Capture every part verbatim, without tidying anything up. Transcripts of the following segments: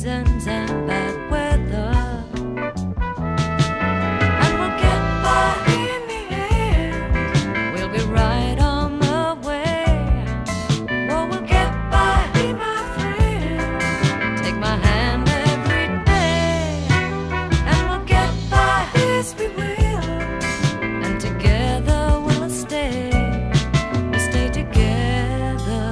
seasons and bad weather. And we'll get by in the end. We'll be right on the way. Oh, we'll get by, be my friend. Take my hand every day. And we'll get by, yes we will. And together we'll stay. We'll stay together.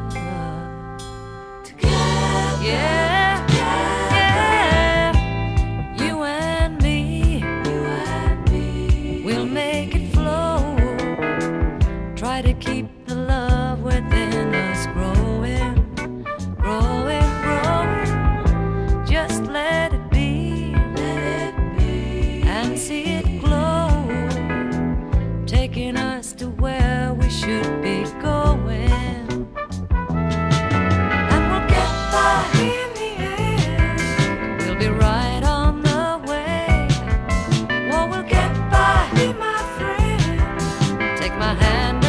Together. Yeah. Yeah. You and me. You and me. We'll make it flow. Try to keep the love within us growing, growing, growing. Just let it be, let it be, and see it glow, taking us to where we should be going. And we'll get by in the end. We'll be right on the way. Oh, we'll get by, be my friend. Take my hand